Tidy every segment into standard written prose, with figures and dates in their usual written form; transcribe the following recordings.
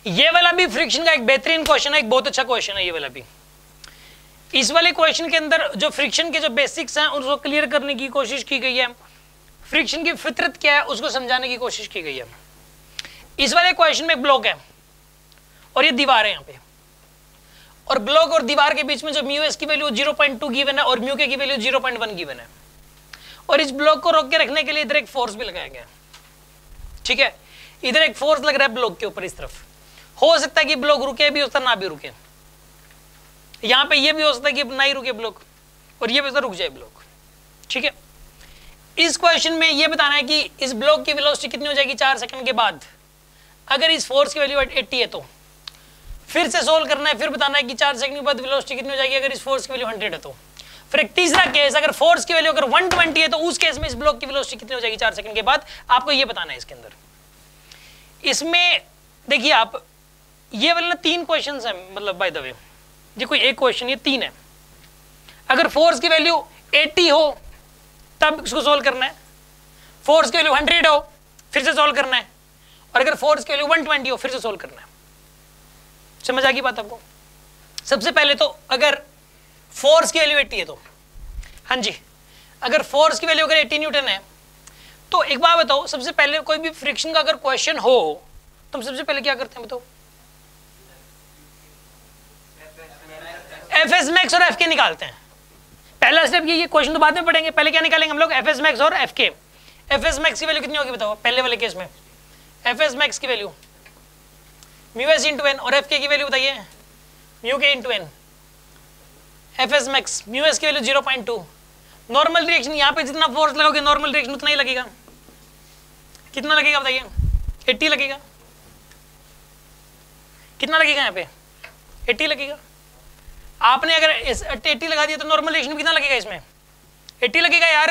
ये वाला भी फ्रिक्शन का एक बेहतरीन क्वेश्चन है, एक बहुत अच्छा क्वेश्चन है ये वाला भी। इस वाले क्वेश्चन के अंदर जो फ्रिक्शन के जो बेसिक्स हैं उसको क्लियर करने की कोशिश की गई है, फ्रिक्शन की फितरत क्या है उसको समझाने की कोशिश की गई है। इस वाले क्वेश्चन में ब्लॉक है और ये दीवार है यहाँ पे, और ब्लॉक और दीवार के बीच में जो म्यू एस की वैल्यू 0.2 गिवन है और म्यू के की वैल्यू 0.1 गिवन है, और इस ब्लॉक को रोक के रखने के लिए इधर एक फोर्स भी लगाया गया। ठीक है, इधर एक फोर्स लग रहा है ब्लॉक के ऊपर इस तरफ। हो सकता है कि ब्लॉक रुके भी, होता ना भी रुके। यहां पे ये भी हो सकता है कि ना ही रुके ब्लॉक, और ये भी रुक जाए ब्लॉक। ठीक है, इस क्वेश्चन में ये बताना है कि इस ब्लॉक की वेलोसिटी कितनी हो जाएगी 4 सेकंड के बाद। अगर इस फोर्स की वैल्यू 80 है तो फिर से सोल्व करना है, फिर बताना है कि 4 सेकंड के बाद वेलोसिटी कितनी हो जाएगी अगर इस फोर्स की वैल्यू 100 है तो। फिर एक तीसरा केस, अगर फोर्स की वैल्यू अगर 120 है तो उस केस में इस ब्लॉक की वेलोसिटी कितनी हो जाएगी 4 सेकंड के बाद, आपको ये बताना है इसके अंदर। इसमें देखिए आप, ये वाले 3 क्वेश्चन है, मतलब बाय द वे ये कोई एक क्वेश्चन, ये 3 है। अगर फोर्स की वैल्यू 80 हो तब इसको सोल्व करना है, फोर्स की वैल्यू 100 हो फिर से सोल्व करना है, और अगर फोर्स की वैल्यू 120 हो फिर से सोल्व करना है। समझ आ गई बात आपको? सबसे पहले तो अगर फोर्स की वैल्यू 80 है तो, हाँ जी, अगर फोर्स की वैल्यू अगर 80 न्यूटन है तो एक बात बताओ, सबसे पहले कोई भी फ्रिक्शन का अगर क्वेश्चन हो तो हम सबसे पहले क्या करते हैं बताओ? एफ एस मैक्स और एफ के निकालते हैं। पहला स्टेप ये क्वेश्चन तो बाद में पढ़ेंगे, पहले क्या निकालेंगे हम लोग? एफ एस मैक्स और F K. F S max की वैल्यू कितनी होगी बताओ पहले वाले केस में? एफ एस मैक्स की value mu S into N, और एफ के की वैल्यू बताइए mu K into N. F S max mu S की वैल्यू 0.2। नॉर्मल रिएक्शन, यहाँ पे जितना फोर्स लगाओगे नॉर्मल रिएक्शन उतना ही लगेगा। कितना लगेगा बताइए? 80 लगेगा। कितना लगेगा यहाँ पे? 80 लगेगा। आपने अगर 80 लगा दिया तो नॉर्मल रिएक्शन कितना लगेगा इसमें? 80 लगेगा यार।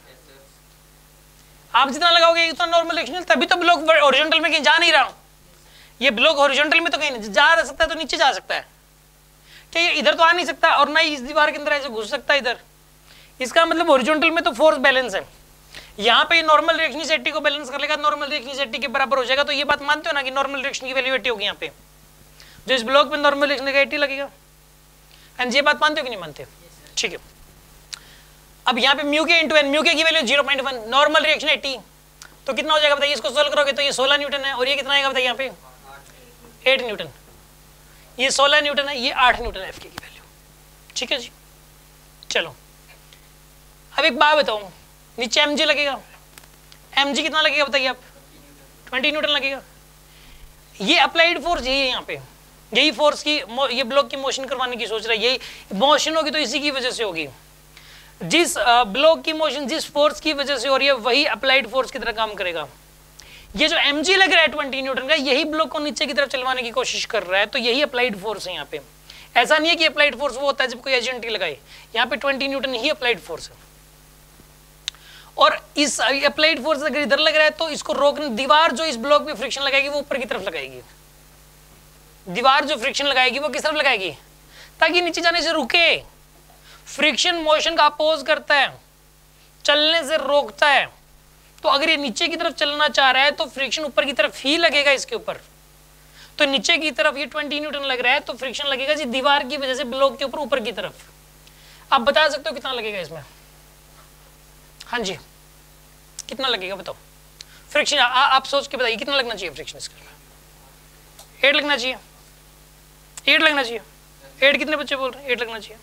आप जितना लगाओगे उतना नॉर्मल रिएक्शन, तभी तो ब्लॉक हॉरिजॉन्टल में कहीं जा नहीं रहा। ये ब्लॉक हॉरिजॉन्टल में तो कहीं नहीं जा सकता है, तो नीचे जा सकता है क्या? ये इधर तो आ नहीं सकता, और ना ही इस दीवार के अंदर ऐसे घुस सकता है इधर। इसका मतलब हॉरिजॉन्टल में तो फोर्स बैलेंस है। यहाँ पे नॉर्मल रिएक्शन इस 80 को बैलेंस कर लेगा, नॉर्मल रिएक्शन इस 80 के बराबर हो जाएगा। तो ये बात मानते हो ना कि नॉर्मल रिएक्शन की वैल्यू 80 होगी यहाँ पे, जो इस ब्लॉक में नॉर्मल रिएक्शन का 80 लगेगा। एंड ये बात मानते हो कि नहीं मानते? ठीक है, अब यहाँ पे mu K into N, mu के की वैल्यू 0.1, नॉर्मल रिएक्शन 80, तो कितना हो जाएगा बताइए? इसको सोल्व करोगे तो ये 16 न्यूटन है, और ये कितना आएगा बताइए यहाँ पे? 8 न्यूटन। ये 16 न्यूटन है, ये 8 न्यूटन है एफ के की वैल्यू। ठीक है जी, चलो अब एक बात बताऊं, नीचे एम जी लगेगा। एम जी कितना लगेगा बताइए आप? 20 न्यूटन लगेगा। ये अप्लाइड फोर्स यही है यहाँ पे, यही फोर्स की ये ब्लॉक की मोशन करवाने की सोच रहा है। यही मोशन होगी तो इसी की वजह से होगी। जिस ब्लॉक की मोशन जिस फोर्स की वजह से हो रही है वही अप्लाइड फोर्स की तरह काम करेगा। ये जो एम जी लग रहा है 20 न्यूटन का, यही ब्लॉक को नीचे की तरफ चलवाने की कोशिश कर रहा है, तो यही अप्लाइड फोर्स है यहाँ पे। ऐसा नहीं है कि अप्लाइड फोर्स वो होता है जब कोई एजेंट लगाए, यहाँ पे 20 न्यूटन ही अप्लाइड फोर्स है। और इस अप्लाइड फोर्स अगर इधर लग रहा है तो इसको रोकने, दीवार जो इस ब्लॉक में फ्रिक्शन लगाएगी वो ऊपर की तरफ लगाएगी। दीवार जो फ्रिक्शन लगाएगी वो किस तरफ लगाएगी? ताकि नीचे जाने से रुके। फ्रिक्शन मोशन का अपोज करता है, चलने से रोकता है। तो अगर ये नीचे की तरफ चलना चाह रहा है तो फ्रिक्शन ऊपर की तरफ ही लगेगा इसके ऊपर। तो नीचे की तरफ ये 20 न्यूटन लग रहा है तो फ्रिक्शन लगेगा जी दीवार की वजह से ब्लॉक के ऊपर ऊपर की तरफ। आप बता सकते हो कितना लगेगा इसमें? हाँ जी, कितना लगेगा बताओ फ्रिक्शन? आप सोच के बताइए कितना लगना चाहिए फ्रिक्शन इसका? 8 लगना चाहिए। 8 लगना चाहिए। 8 कितने बच्चे बोल रहे हैं? 8 लगना चाहिए।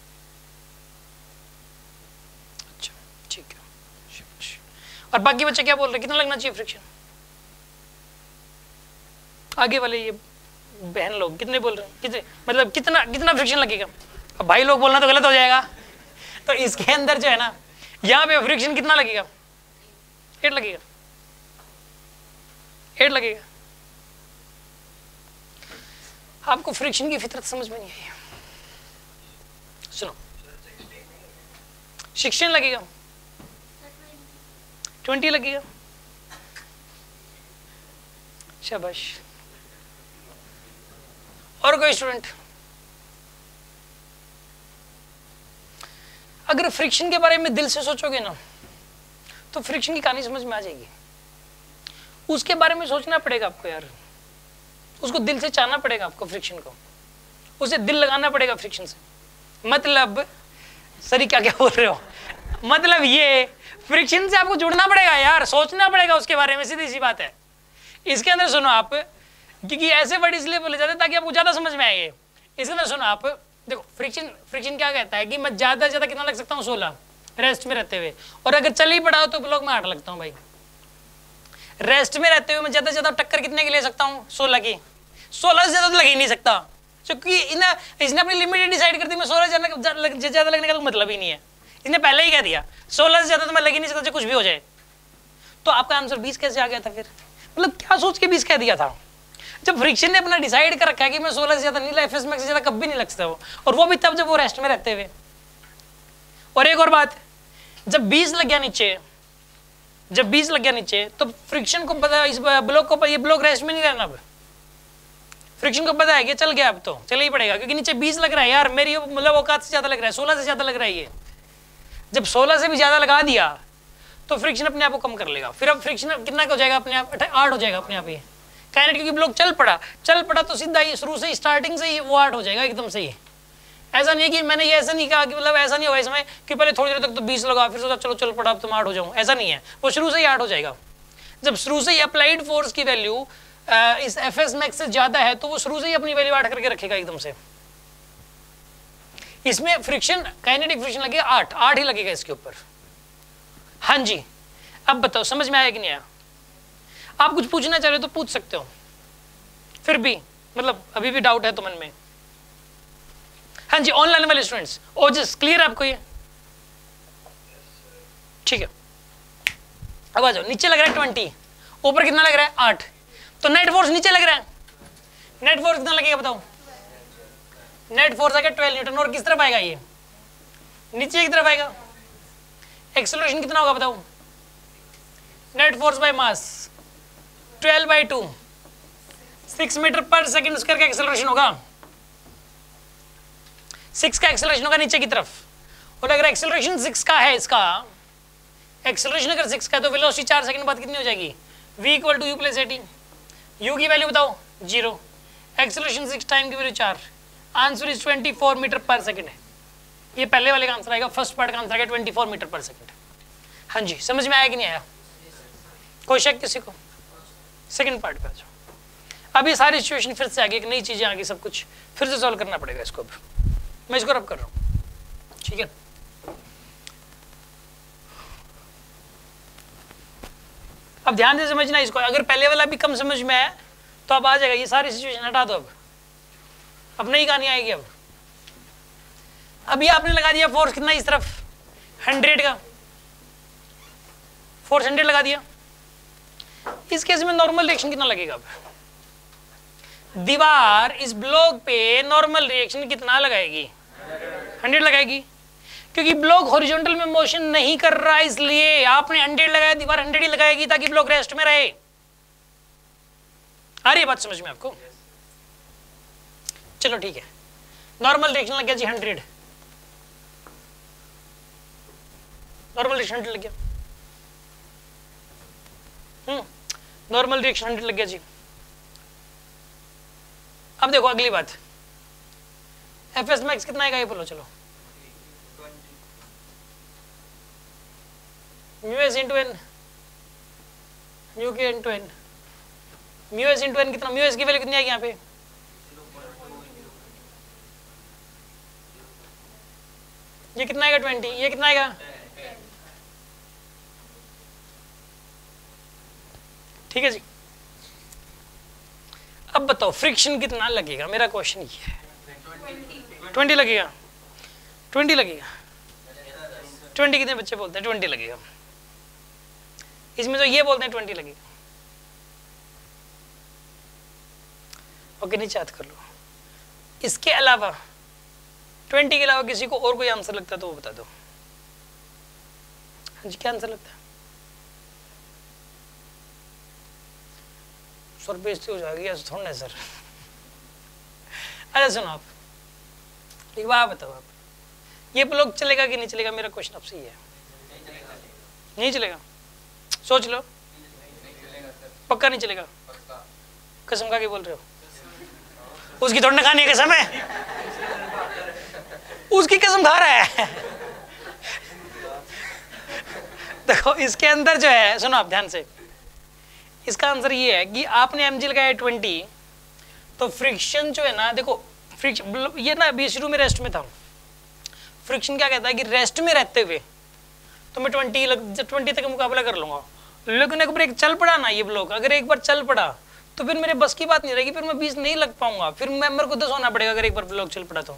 अच्छा ठीक है, और बाकी बच्चे क्या बोल रहे हैं? कितना लगना चाहिए फ्रिक्शन? आगे वाले ये बहन लोग कितने बोल रहे हैं? कितने, मतलब कितना कितना फ्रिक्शन लगेगा? अब भाई लोग बोलना तो गलत हो जाएगा। तो इसके अंदर जो है ना, यहाँ पे फ्रिक्शन कितना लगेगा? 8 लगेगा। 8 लगेगा। आपको फ्रिक्शन की फितरत समझ में नहीं आई? सुनो, 16 लगेगा, 20 लगेगा। शाबाश। और कोई स्टूडेंट? अगर फ्रिक्शन के बारे में दिल से सोचोगे ना तो फ्रिक्शन की कहानी समझ में आ जाएगी। उसके बारे में सोचना पड़ेगा आपको यार, उसको दिल से चाहना पड़ेगा आपको, फ्रिक्शन को, उसे दिल लगाना पड़ेगा फ्रिक्शन से। मतलब सर क्या क्या बोल रहे हो, मतलब ये फ्रिक्शन से आपको जुड़ना पड़ेगा यार, सोचना पड़ेगा उसके बारे में, सीधी सी बात है। इसके अंदर सुनो आप, क्योंकि ऐसे वर्ड इसलिए बोले जाते हैं ताकि आपको ज्यादा समझ में आए। इसके अंदर सुनो आप, देखो फ्रिक्शन क्या कहता है कि मैं ज्यादा से ज्यादा कितना लग सकता हूँ, 16 रेस्ट में रहते हुए, और अगर चल ही पड़ा हो तो ब्लॉक में 8 लगता हूँ भाई। रेस्ट में रहते हुए मैं ज्यादा से ज्यादा टक्कर कितने की ले सकता हूँ, 16 की। 16 से ज्यादा तो लग ही नहीं सकता, क्योंकि इसने अपनी लिमिट डिसाइड कर दी। मैं 16 से ज्यादा लगने का तो मतलब ही नहीं है, इसने पहले ही कह दिया 16 से ज्यादा तो मैं लग ही नहीं सकता, चाहे कुछ भी हो जाए। तो आपका आंसर 20 कैसे आ गया था फिर, मतलब क्या सोच के 20 कह दिया था, जब फ्रिक्शन ने अपना डिसाइड कर रखा है कि मैं 16 से ज्यादा नहीं, एफएस मैक्स से ज्यादा कभी नहीं लग सकता वो, और वो भी तब जब वो रेस्ट में रहते हुए। और एक और बात, जब 20 लग गया नीचे, जब 20 लग गया नीचे, तो फ्रिक्शन को पता है इस ब्लॉक को, ये ब्लॉक रेस्ट में नहीं रहना। अब फ्रिक्शन को पता है कि चल गया, अब तो चल ही पड़ेगा, क्योंकि नीचे 20 लग रहा है यार, मेरी मतलब औकात से ज्यादा लग रहा है, 16 से ज्यादा लग रहा है ये। जब 16 से भी ज्यादा लगा दिया तो फ्रिक्शन अपने आप को कम कर लेगा। फिर अब फ्रिक्शन कितना हो जाएगा, अपने आप 8 हो जाएगा अपने आप ही काइनेटिक, क्योंकि ब्लॉक चल पड़ा तो सीधा ही शुरू से स्टार्टिंग से ही वो 8 हो जाएगा एकदम से ही। ऐसा नहीं है कि मैंने ये ऐसा नहीं कहा कि मतलब ऐसा नहीं होगा इसमें कि पहले थोड़ी देर तक तो 20 लगा, फिर सोचा चलो चल पड़ा अब तुम 8 हो जाऊँ, ऐसा नहीं है। वो शुरू से ही 8 हो जाएगा। जब शुरू से ही अप्लाइड फोर्स की वैल्यू इस एफएस मैक्स से ज्यादा है तो वो शुरू से ही अपनी वैल्यू 8 करके रखेगा एकदम से। इसमें फ्रिक्शन, काइनेटिक फ्रिक्शन लगेगा 8 ही लगेगा इसके ऊपर। हाँ जी, अब बताओ समझ में आया कि नहीं आया? आप कुछ पूछना चाह रहे हो तो पूछ सकते हो, फिर भी मतलब अभी भी डाउट है तो मन में। हाँ जी, ऑनलाइन वाले स्टूडेंट्स, ओजस क्लियर आपको ये? ठीक है, अब आ जाओ। नीचे लग रहा है 20, ऊपर कितना लग रहा है 8, तो नेट फोर्स नीचे लग रहा है, नेट फोर्स कितना लगेगा बताओ? नेट फोर्स आएगा 12 न्यूटन, और किस तरफ आएगा ये? नीचे की तरफ आएगा। एक्सेलरेशन कितना होगा बताओ? Net force by mass 12/2, 6 metre पर सेकेंड स्क्वायर का एक्सेलरेशन होगा, 6 का एक्सेलरेशन होगा नीचे की तरफ। और अगर एक्सेलरेशन 6 का है, इसका एक्सेलरेशन अगर 6 का है तो वेलोसिटी 4 सेकंड बाद कितनी हो जाएगी? v = u + at। u की वैल्यू बताओ 0, एक्सेलरेशन 6, टाइम की वैल्यू 4, आंसर इज 24 मीटर पर सेकंड है। ये पहले वाले का आंसर आएगा, फर्स्ट पार्ट का आंसर आएगा 24 मीटर पर सेकंड। हाँ जी, समझ में आया कि नहीं आया? कोई शक किसी को? सेकंड पार्ट पे आ जाओ। अब ये सारी सिचुएशन फिर से आ गई, एक नई चीजें आ गई, सब कुछ फिर से सॉल्व करना पड़ेगा इसको। मैं इसको रब कर रहा हूँ, ठीक है? अब ध्यान से समझना इसको, अगर पहले वाला भी कम समझ में आया तो अब आ जाएगा। ये सारी सिचुएशन हटा दो, अब नई कहानी आएगी। अब अभी आपने लगा दिया फोर्स कितना इस तरफ 100 का, फोर्स 100 लगा दिया। इस केस में नॉर्मल रिएक्शन कितना लगेगा? अब दीवार इस ब्लॉक पे नॉर्मल रिएक्शन कितना लगाएगी? 100 लगाएगी, क्योंकि ब्लॉक हॉरिजॉन्टल में मोशन नहीं कर रहा है, इसलिए आपने 100 लगाया, दीवार 100 ही लगाएगी ताकि ब्लॉक रेस्ट में रहे। आ रही है बात समझ में आपको? चलो ठीक है, नॉर्मल रिएक्शन लग गया जी 100, नॉर्मल रिएक्शन 100 लग गया। नॉर्मल रिएक्शन 100 लग गया जी। अब देखो अगली बात, एफएस मैक्स कितना आएगा ये बोलो? चलो mu S into N, mu K into N, mu S into N कितना? म्यू एस की वैल्यू कितनी आएगी यहाँ पे? ये कितना आएगा 20, ये कितना आएगा? ठीक है जी। अब बताओ फ्रिक्शन कितना लगेगा? मेरा क्वेश्चन ये है। 20 लगेगा, 20 लगेगा। 20 कितने बच्चे बोलते हैं 20 लगेगा? इसमें तो ये बोलते हैं 20 लगेगा। ओके, नीचे याद कर लो। इसके अलावा 20 के अलावा किसी को और कोई आंसर लगता है तो वो बता दो। हाँ जी, क्या आंसर लगता है? सर बेइज्जती हो जाएगी ऐसा थोड़ा सर। अरे सुनो आप, एक बात बताओ, आप ये ब्लॉक चलेगा कि नहीं चलेगा? मेरा क्वेश्चन आपसे ये है। नहीं चलेगा? सोच लो। पक्का नहीं चलेगा? कसम खा के बोल रहे हो? उसकी थोड़ी ना खानी है कसम है, उसकी कसम खा रहा है। देखो इसके अंदर जो है, सुनो आप ध्यान से, इसका आंसर ये है कि आपने mg लगाया 20, तो फ्रिक्शन जो है ना, देखो फ्रिक्शन ये ना अभी शुरू में रेस्ट में था, फ्रिक्शन क्या कहता है कि रेस्ट में रहते हुए तो मैं 20 तक मुकाबला कर लूंगा, लेकिन एक बार एक चल पड़ा ना ये ब्लॉक, अगर एक बार चल पड़ा तो फिर मेरे बस की बात नहीं रहेगी, फिर मैं 20 नहीं लग पाऊंगा, फिर मेरे को 10 होना पड़ेगा अगर एक बार ब्लॉक चल पड़ा। तो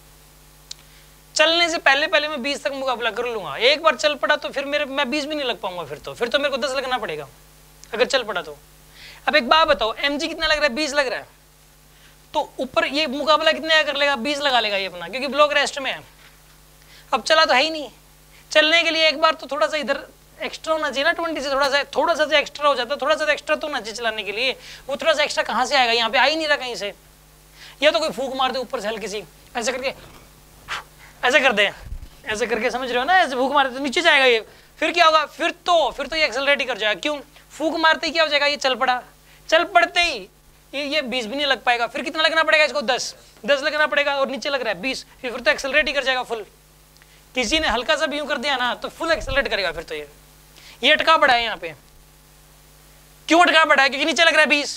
चलने से पहले पहले मैं 20 तक मुकाबला कर लूंगा, एक बार चल पड़ा तो फिर मैं 20 भी नहीं लग पाऊंगा, फिर तो मेरे को 10 लगना पड़ेगा अगर चल पड़ा तो। अब एक बात बताओ, mg कितना लग रहा है? 20 लग रहा है, तो ऊपर ये मुकाबला कितने कर लेगा? 20 लगा लेगा ये अपना, क्योंकि ब्लॉक रेस्ट में है। अब चला तो है ही नहीं, चलने के लिए एक बार तो थोड़ा सा इधर एक्स्ट्रा होना चाहिए ना, 20 से थोड़ा सा एक्स्ट्रा हो जाता है, थोड़ा सा एक्स्ट्रा तो होना चाहिए चलाने के लिए, वो थोड़ा सा एक्स्ट्रा कहाँ से आएगा? यहाँ पे आ ही नहीं रहा कहीं से, या तो कोई फूक मार दे ऊपर से हल्की सी, ऐसे करके ऐसे कर दे, ऐसे करके, समझ रहे हो ना, ऐसे फूक मार दे तो नीचे जाएगा ये, फिर क्या होगा? फिर तो ये एक्सेलरेट ही कर जाएगा। क्यों? फूक मारते ही क्या हो जाएगा? ये चल पड़ा, चल पड़ते ही ये 20 भी नहीं लग पाएगा, फिर कितना लगना पड़ेगा इसको? 10 लगना पड़ेगा, और नीचे लग रहा है 20, फिर तो एक्सेलरेट ही कर जाएगा फुल। किसी ने हल्का सा भी यूं कर दिया ना तो फुल एक्सेलरेट करेगा फिर तो। ये अटका पड़ा है यहाँ पे, क्यों अटका पड़ा है? क्योंकि नीचे लग रहा है 20,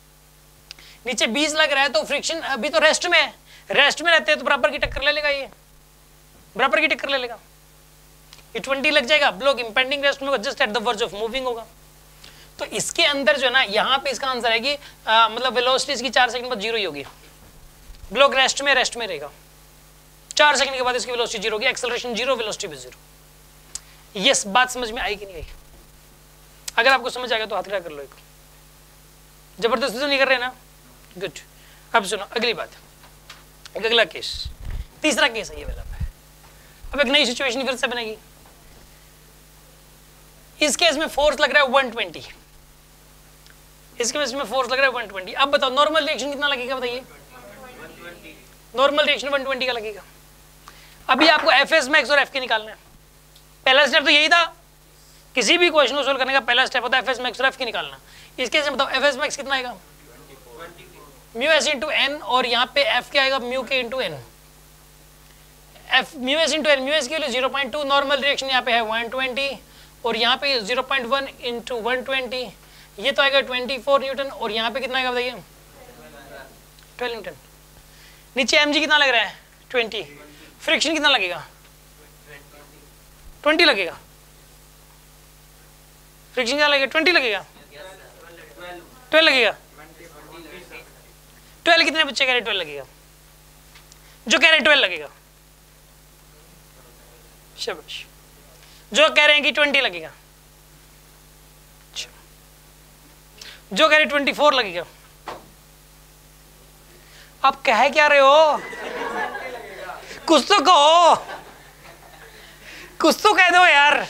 नीचे 20 लग रहा है, तो फ्रिक्शन अभी तो रेस्ट में है, रेस्ट में रहते हैं तो बराबर की टक्कर ले लेगा, ये बराबर की टक्कर ले लेगा, ये 20 लग जाएगा, ब्लॉक इंपेंडिंग रेस्ट में just at the verge of moving होगा। तो इसके अंदर जो है ना, यहाँ पे इसका आंसर है कि मतलब वेलोसिटी इसकी 4 सेकंड बाद 0 ही होगी, ब्लॉक रेस्ट में रहेगा, 4 सेकंड के बाद इसकी वेलोसिटी 0 होगी, एक्सेलरेशन 0, वेलोसिटी भी 0। यस, बात समझ में आई कि नहीं आई? अगर आपको समझ आ गया तो हाथ खड़ा कर लो, एक जबरदस्ती तो नहीं कर रहे ना, गुड। अब सुनो अगली बात, एक अगला केस, तीसरा केस है ये वाला। अब एक नई सिचुएशन फिर से बनेगी, इस केस में फोर्स लग रहा है 120, इस केस में फोर्स लग रहा है 120। अब बताओ नॉर्मल रिएक्शन कितना लगेगा? बताइए, नॉर्मल रिएक्शन 120 का लगेगा। अभी आपको एफएस मैक्स और एफ के निकालना है। पहला स्टेप तो यही था, किसी भी क्वेश्चन को सोल्व करने का पहला स्टेप होता है एफएस मैक्स और एफ के निकालना। इस केस में बताओ एफएस मैक्स कितना आएगा? म्यू एस इंटू एन, और यहाँ पे एफ क्या आएगा? Mu K into N, F mu S into N, mu S की वैल्यू 0.2, नॉर्मल रिएक्शन यहाँ पे है 120, और यहाँ पे 0.1 इंटू 120, ये तो आएगा 24 न्यूटन, और यहाँ पे कितना आएगा बताइए? 12 न्यूटन। नीचे एमजी कितना लग रहा है? 20। फ्रिक्शन कितना लगेगा? 20 लगेगा। फ्रिक्शन क्या लगेगा? 20 लगेगा, 12 लगेगा। 12 कितने बच्चे कह रहे 12 लगेगा? जो कह रहे 12 लगेगा, शाबाश। जो कह रहे हैं कि 20 लगेगा, जो कह रहे 24 लगेगा। आप कह क्या रहे हो? कुछ तो कहो, कुछ तो कह दो यार।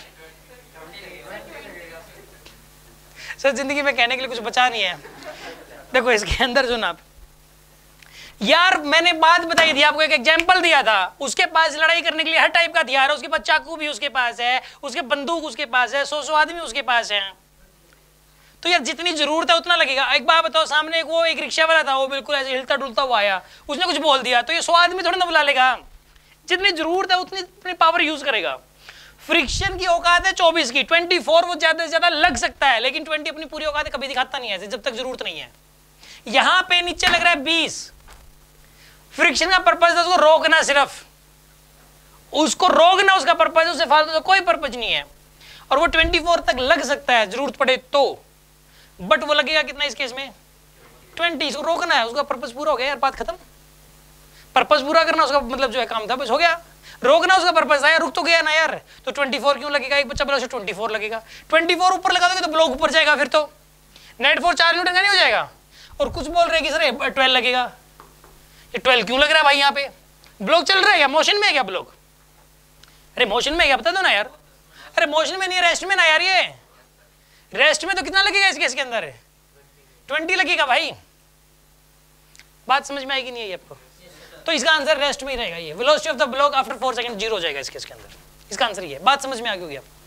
सर जिंदगी में कहने के लिए कुछ बचा नहीं है। देखो इसके अंदर जो ना, यार मैंने बात बताई थी आपको, एक एग्जांपल दिया था, उसके पास लड़ाई करने के लिए हर टाइप का हथियार है, उसके पास चाकू भी उसके पास है, उसके बंदूक उसके पास है, 100 आदमी उसके पास है। तो यार जितनी जरूरत है उतना लगेगा। एक बात बताओ, सामने एक रिक्शा वाला था, वो बिल्कुल ऐसे हिलता डुलता हुआ आया, उसने कुछ बोल दिया तो ये 100 आदमी थोड़ा ना बुला लेगा। जितनी जरूरत है उतनी अपनी पावर यूज करेगा। फ्रिक्शन की औकात है 24 की, 24 वो ज्यादा से ज्यादा लग सकता है, लेकिन 20 अपनी पूरी औकात कभी दिखाता नहीं है जब तक जरूरत नहीं है। यहां पे नीचे लग रहा है 20। फ्रिक्शन का पर्पज है उसको रोकना, सिर्फ उसको रोकना उसका पर्पज, उससे फालतू कोई पर्पज नहीं है। और वो 24 तक लग सकता है जरूरत पड़े तो, बट वो लगेगा कितना इस केस में? 20। इसको रोकना है, उसका पर्पज पूरा हो गया यार, बात खत्म। पर्पज पूरा करना उसका मतलब जो है काम था, बस हो गया। रोकना उसका पर्पज था यार, रुक तो गया ना यार। तो 24 क्यों लगेगा? एक बच्चा बोला 24 लगेगा। 24 ऊपर लगा दोगे तो ब्लॉक ऊपर जाएगा, फिर तो नेट फोर्स 4 न्यूटन का नहीं हो जाएगा। और कुछ बोल रहे कि सर 12 लगेगा। ये 12 क्यों लग रहा है भाई? यहाँ पे ब्लॉक चल रहा है क्या? मोशन में है क्या ब्लॉक? अरे मोशन में है क्या? बता दो ना यार। अरे मोशन में नहीं है, रेस्ट में ना यार। ये रेस्ट में तो कितना लगेगा इस केस के अंदर? 20 लगेगा भाई। बात समझ में आएगी नहीं है आपको? तो इसका आंसर रेस्ट में ही रहेगा। ये velocity of the block after 4 second 0 हो जाएगा इस केस के अंदर। इसका आंसर ये है। बात समझ में आ गई होगी आपको?